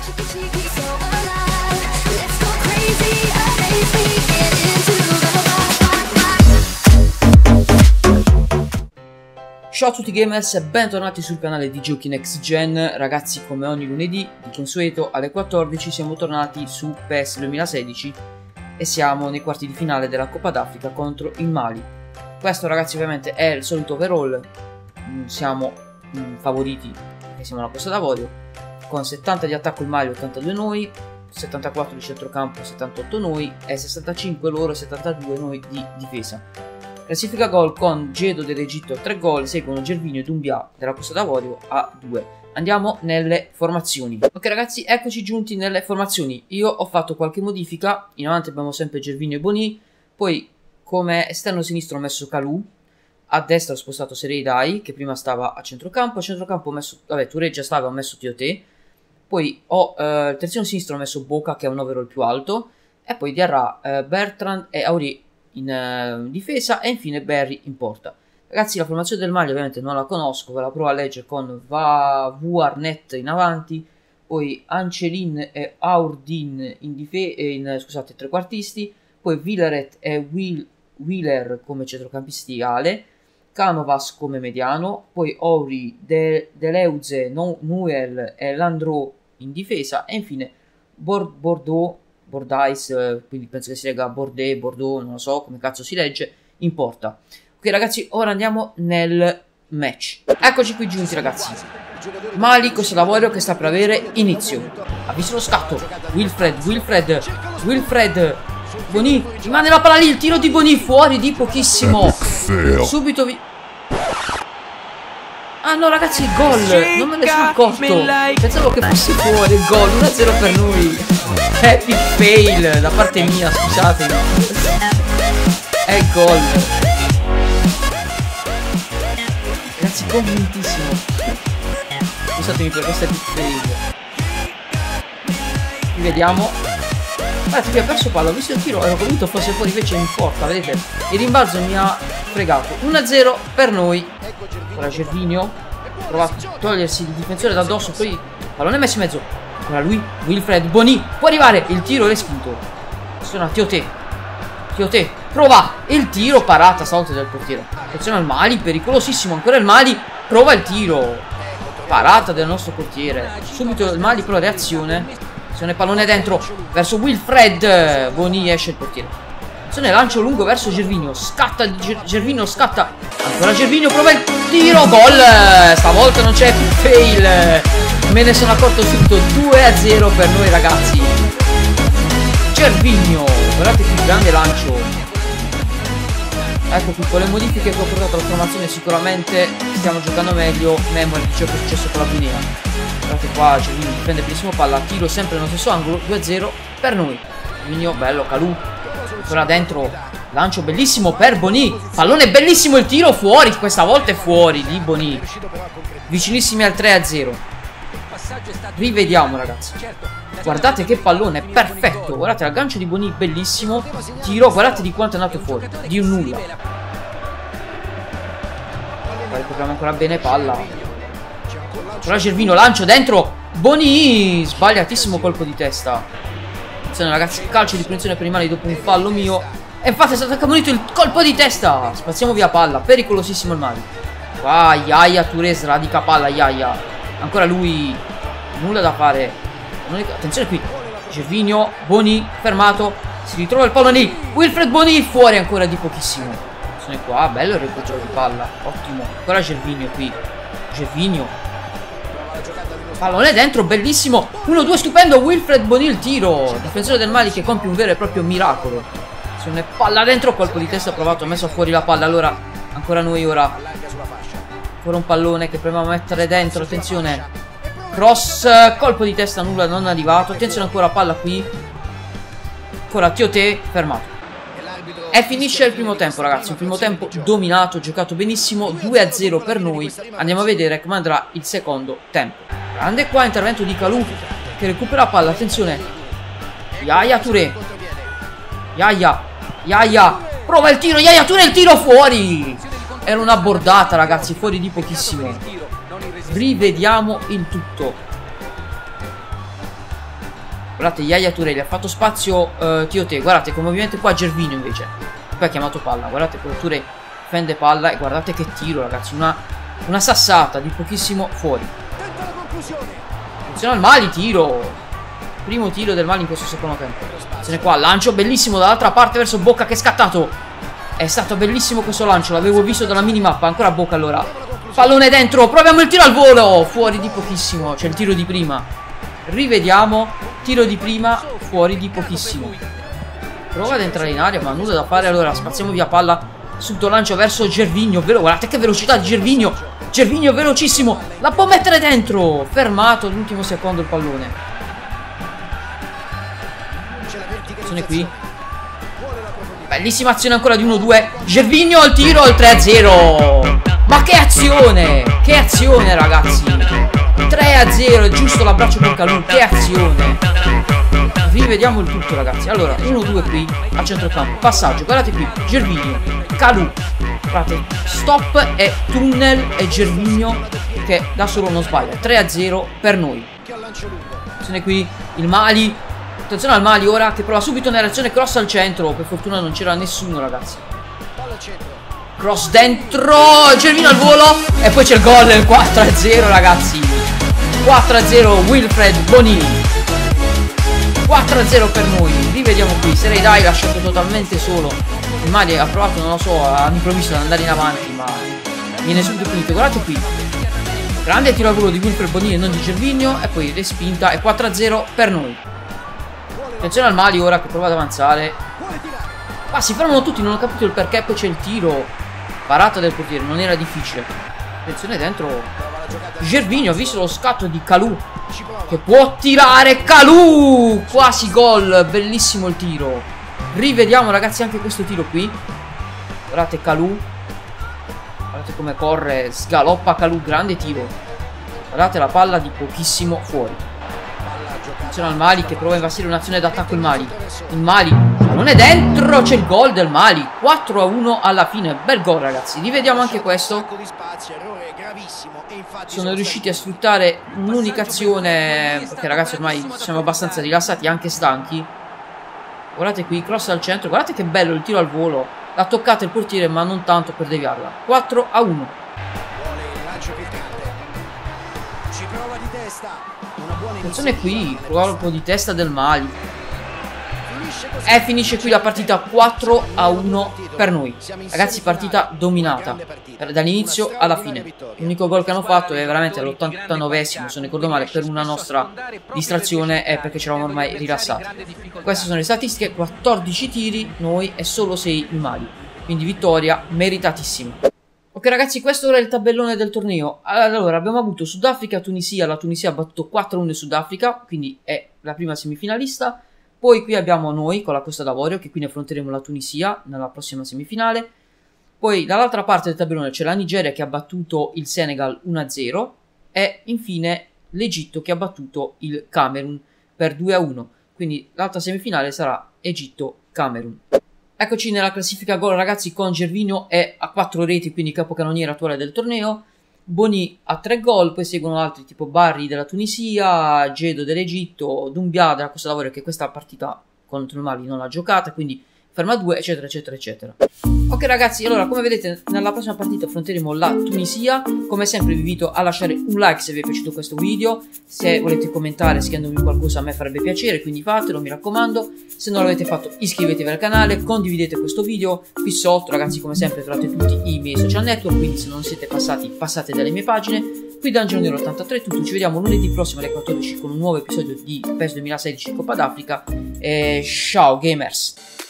Ciao a tutti gamers e bentornati sul canale di Giochi Next Gen. Ragazzi, come ogni lunedì, di consueto alle 14 siamo tornati su PES 2016 e siamo nei quarti di finale della Coppa d'Africa contro il Mali. Questo, ragazzi, ovviamente è il solito overall. Siamo favoriti perché siamo alla Costa d'Avorio, con 70 di attacco il Mali, 82 noi, 74 di centrocampo, 78 noi e 65 loro e 72 noi di difesa. Classifica gol con Gedo dell'Egitto 3 gol, seguono Gervinho e Doumbia della Costa d'Avorio a 2. Andiamo nelle formazioni. Ok ragazzi, eccoci giunti nelle formazioni. Io ho fatto qualche modifica. In avanti abbiamo sempre Gervinho e Boni. Poi come esterno sinistro ho messo Kalou. A destra ho spostato Sereidai, che prima stava a centrocampo. A centrocampo ho messo, vabbè, Touré già stava, ho messo Tioté. Poi ho il terzino sinistro ho messo Boca, che è un overall più alto. E poi Diarra, Bertrand e Aurier in difesa e infine Berry in porta. Ragazzi, la formazione del Mali ovviamente non la conosco, ve la provo a leggere con Vuarnet in avanti, poi Ancelin e Aurdin scusate, trequartisti, poi Villaret e Wheeler come centrocampisti ale, Canovas come mediano, poi Ori, Deleuze, Nuel e Landreau in difesa e infine Bordeaux, quindi penso che si legga Bordeaux, non lo so come cazzo si legge, in porta. Ok ragazzi, ora andiamo nel match. Eccoci qui giunti ragazzi. Mali, Costa d'Avorio che sta per avere inizio. Ha visto lo scatto. Wilfred. Boni, rimane la palla lì, il tiro di Boni fuori di pochissimo. Subito Ah no ragazzi, il gol, non me ne sono accorto. Pensavo che fosse fuori il gol, 1-0 per noi. Epic fail da parte mia, scusatemi. È il gol. Ragazzi, convintissimo. Scusatemi per questo epic fail. Rivediamo. Guardate che ha perso palla, ho visto il tiro, ero convinto fosse fuori, invece in porta, vedete? Il rimbalzo mi ha fregato. 1-0 per noi. Ora Gervinho prova a togliersi il difensore da addosso, poi pallone messo in mezzo. Ora lui, Wilfred, Boni, può arrivare, il tiro respinto. Attenzione a Tioté, prova il tiro, parata stavolta del portiere. Attenzione al Mali, pericolosissimo, ancora il Mali, prova il tiro. Parata del nostro portiere. Subito il Mali però reazione. Attenzione, pallone dentro, verso Wilfred, Boni, esce il portiere. Attenzione, lancio lungo verso Gervinho, scatta Gervinho, scatta. Ancora Gervinho, prova il tiro, gol. Stavolta non c'è più fail. Me ne sono accorto subito, 2-0 per noi ragazzi. Gervinho, guardate qui, grande lancio. Ecco qui, con le modifiche che ho portato alla formazione sicuramente stiamo giocando meglio. Memoria di ciò che è successo con la Guinea. Guardate qua, Gervinho difende benissimo palla, tiro sempre nello stesso angolo, 2-0 per noi. Gervinho, bello, Kalou. Ancora dentro, lancio bellissimo per Boni, pallone bellissimo, il tiro fuori, questa volta è fuori di Boni, vicinissimi al 3-0. Rivediamo ragazzi, guardate che pallone perfetto, guardate l'aggancio di Boni bellissimo, tiro, guardate di quanto è andato fuori, di un nulla. Recuperiamo ancora bene palla. Ancora Gervinho, lancio dentro, Boni, sbagliatissimo colpo di testa. Attenzione ragazzi, calcio di punizione per i Mali dopo un fallo mio. E infatti è stato ammonito il colpo di testa. Spaziamo via palla, pericolosissimo il Mali. Qua Yaya Touré sradica palla, Yaya. Ancora lui, nulla da fare. Attenzione qui, Gervinho, Boni, fermato. Si ritrova il pallone lì, Wilfred Boni, fuori ancora di pochissimo. Attenzione qua, bello il recupero di palla, ottimo. Ancora Gervinho qui, Gervinho. Pallone dentro, bellissimo. 1-2 stupendo, Wilfred Boni il tiro. Difensore del Mali che compie un vero e proprio miracolo. Attenzione, palla dentro, colpo di testa provato, ha messo fuori la palla. Allora, ancora noi ora. Ancora un pallone che proviamo a mettere dentro, attenzione. Cross, colpo di testa, nulla, non è arrivato. Attenzione ancora, palla qui. Ancora Tioté, fermato. E finisce il primo tempo ragazzi, un primo tempo dominato, giocato benissimo, 2-0 per noi. Andiamo a vedere come andrà il secondo tempo. Grande qua intervento di Kalou che recupera palla, attenzione. Yaya Touré. Yaya, prova il tiro, Yaya Touré, il tiro fuori. Era una bordata ragazzi, fuori di pochissimo. Rivediamo il tutto. Guardate, Yaya Touré gli ha fatto spazio Tioté. Guardate come ovviamente qua Gervinho invece. Poi ha chiamato palla. Guardate come Touré fende palla. E guardate che tiro, ragazzi. Una sassata di pochissimo fuori. Attenzione al Mali, tiro. Primo tiro del Mali in questo secondo tempo. Attenzione qua, lancio bellissimo dall'altra parte verso Bocca che è scattato. È stato bellissimo questo lancio. L'avevo visto dalla minimappa. Ancora Bocca allora. Pallone dentro. Proviamo il tiro al volo. Fuori di pochissimo. C'è il tiro di prima. Rivediamo. Tiro di prima, fuori di pochissimo. Prova ad entrare in aria, ma nulla da fare. Allora spaziamo via palla. Subito lancio verso Gervinho. Guardate che velocità di Gervinho. Gervinho velocissimo. La può mettere dentro. Fermato all'ultimo secondo il pallone. Azione qui. Bellissima azione ancora di 1-2. Gervinho al tiro, al 3-0. Ma che azione! Che azione, ragazzi! 3-0, giusto l'abbraccio con Kalou. Che azione! Rivediamo il tutto, ragazzi. Allora, 1-2 qui a centrocampo. Passaggio, guardate qui. Gervinho, Kalou. Guardate, stop e tunnel e Gervinho che da solo non sbaglia. 3-0 per noi. Attenzione qui, il Mali. Attenzione al Mali ora che prova subito una reazione cross al centro. Per fortuna non c'era nessuno, ragazzi. Cross dentro, Gervinho al volo. E poi c'è il gol, 4-0, ragazzi. 4-0 Wilfred Bonini. 4-0 per noi. Rivediamo qui. Serei Dai lasciato totalmente solo. Il Mali ha provato, non lo so, all'improvviso ad andare in avanti, ma viene subito punito. Guardate qui. Grande tiro al volo di Wilfred Bonini e non di Gervinho. E poi respinta. E 4-0 per noi. Attenzione al Mali ora che prova ad avanzare. Ma si fermano tutti, non ho capito il perché. Poi c'è il tiro. Parata del portiere, non era difficile. Attenzione dentro. Gervinho ha visto lo scatto di Kalou. Che può tirare Kalou. Quasi gol. Bellissimo il tiro. Rivediamo, ragazzi, anche questo tiro qui. Guardate Kalou. Guardate come corre. Sgaloppa Kalou. Grande tiro. Guardate la palla di pochissimo fuori. Attenzione al Mali che prova a investire un'azione d'attacco. Il Mali non è dentro. C'è il gol del Mali. 4-1 alla fine. Bel gol, ragazzi. Rivediamo anche questo. Sono riusciti a sfruttare un'unica azione. Perché, ragazzi, ormai siamo abbastanza rilassati, anche stanchi. Guardate qui, cross al centro. Guardate che bello il tiro al volo. L'ha toccata il portiere, ma non tanto per deviarla. 4-1. Attenzione qui, colpo di testa del Mali. E finisce qui la partita 4-1 per noi. Ragazzi, partita dominata dall'inizio alla fine. L'unico gol che hanno fatto è veramente all'89esimo, se non ricordo male, per una nostra distrazione e perché ci eravamo ormai rilassati. Queste sono le statistiche: 14 tiri noi e solo 6 il Mali. Quindi vittoria meritatissima. Ok, ragazzi, questo era il tabellone del torneo. Allora, abbiamo avuto Sudafrica-Tunisia. La Tunisia ha battuto 4-1 in Sudafrica, quindi è la prima semifinalista. Poi qui abbiamo noi con la Costa d'Avorio, che quindi affronteremo la Tunisia nella prossima semifinale. Poi dall'altra parte del tabellone c'è la Nigeria che ha battuto il Senegal 1-0. E infine l'Egitto che ha battuto il Camerun per 2-1. Quindi l'altra semifinale sarà Egitto-Camerun. Eccoci nella classifica gol, ragazzi, con Gervinho è a 4 reti, quindi capocannoniere attuale del torneo. Boni a 3 gol, poi seguono altri tipo Barry della Tunisia, Gedo dell'Egitto, Doumbia della Costa d'Avorio che questa partita contro il Mali non l'ha giocata, quindi ferma 2, eccetera, eccetera, eccetera. Ok, ragazzi, allora come vedete nella prossima partita affronteremo la Tunisia. Come sempre vi invito a lasciare un like se vi è piaciuto questo video. Se volete commentare scrivendomi qualcosa a me farebbe piacere, quindi fatelo, mi raccomando. Se non l'avete fatto iscrivetevi al canale, condividete questo video. Qui sotto, ragazzi, come sempre trovate tutti i miei social network, quindi se non siete passati passate dalle mie pagine. Qui Dungeon Nero 83 è tutto, ci vediamo lunedì prossimo alle 14 con un nuovo episodio di PES 2016 Coppa d'Africa e ciao gamers!